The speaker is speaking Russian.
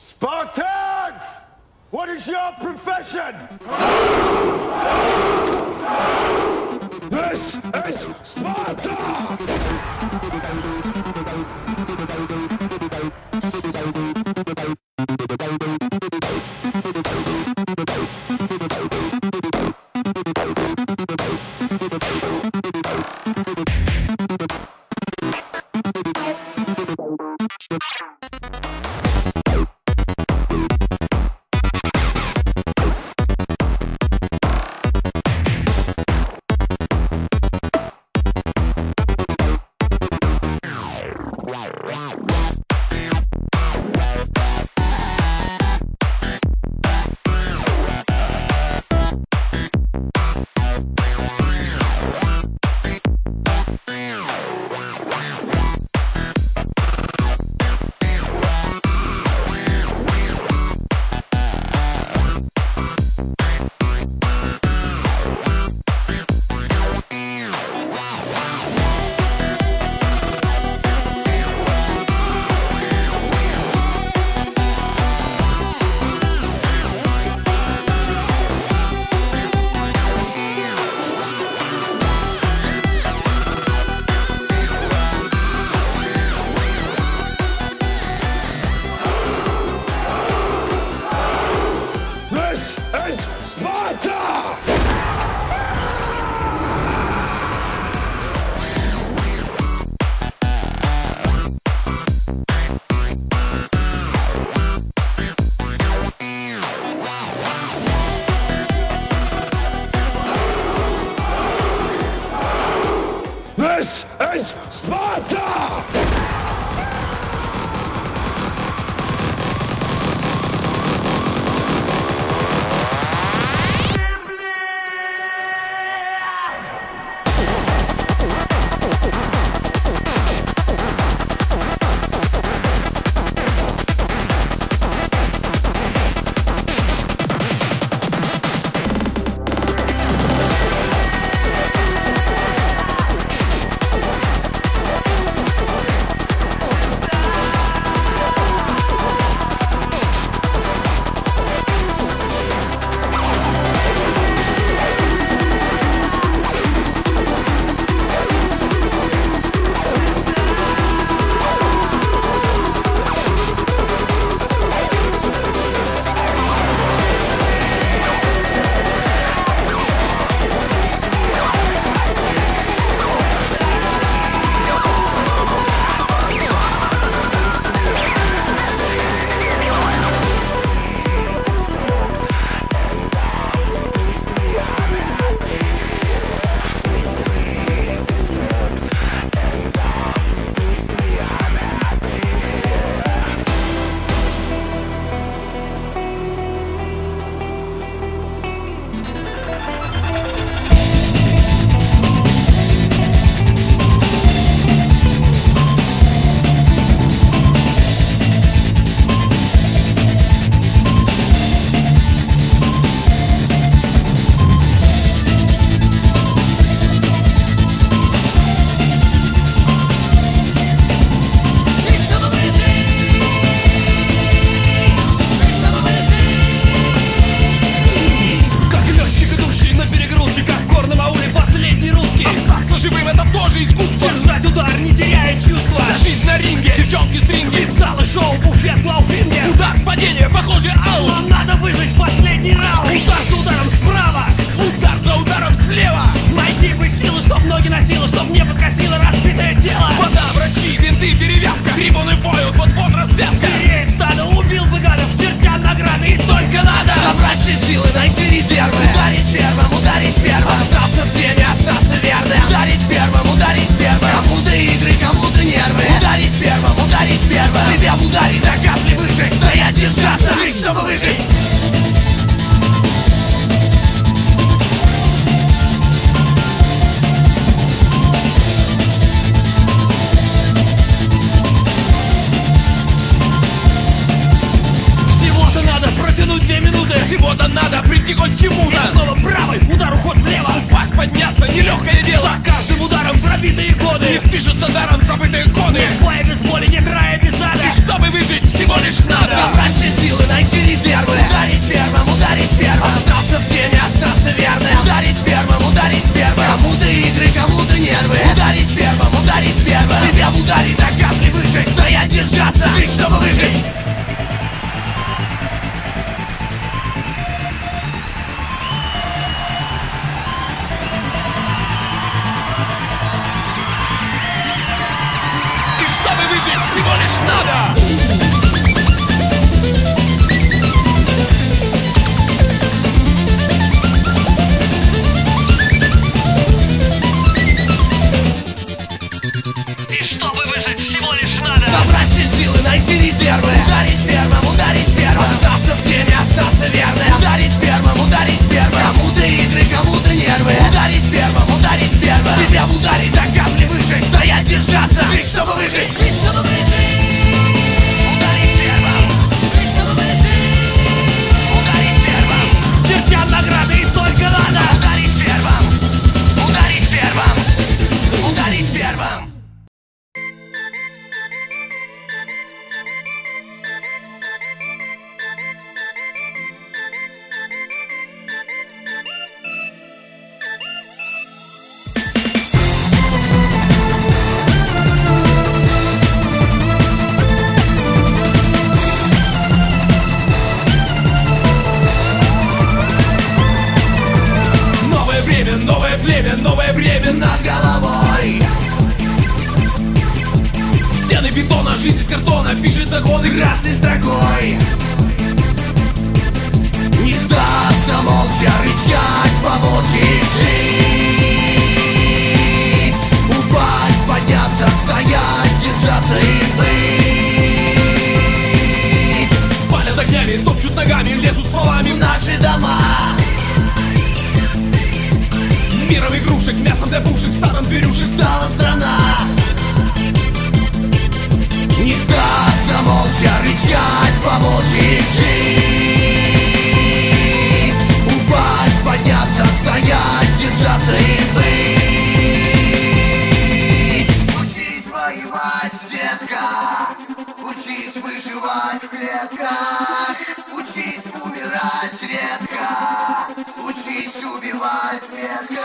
Spartans! What is your profession? This is Sparta! This is Sparta! Держать удар, не теряя чувства. За жизнь на ринге, девчонки стринги, залы шоу, буфет, глауфинге. удар, падение, похоже, аут. Нам надо выжить последний раунд. Удар за ударом справа, Удар за ударом слева. найти бы силы, чтоб ноги носило, чтоб не подкосило разбитое тело. Вода, врачи, бинты, перевязка. Трибуны поют, вот развязка. Стереть стадо, убил бы гадов, чертя награды. И только надо собрать все силы, найти резервы. Ударить первым, ударить первым. Остаться в теме, остаться верным. Ударить первым, ударить первым. Кому-то игры, кому-то нервы. Ударить первым, ударить первым. Себя ударить, до капли выжить. Стоять, держаться, жить, чтобы выжить. Всего-то надо прийти хоть к чему-то. И снова правый, удар, уход влево. Упасть, подняться, нелегкое дело. За каждым ударом пробитые годы. Не впишутся даром забытые годы. Нет боя без боли, нет рая без ада. И чтобы выжить, всего лишь надо собрать все силы. законы красной строкой. Не сдаться, молча рычать, по-волчьи жить. Упасть, подняться, стоять, держаться и быть. Палят огнями, топчут ногами, лезут стволами в наши дома. Миром игрушек, мясом для пушек, стадом зверюшек Стала страна. Не сдаться, молча рычать, по-волчьи жить. Упасть, подняться, стоять, держаться и быть. Учись воевать, детка, учись выживать в клетках. Учись умирать редко, учись убивать редко.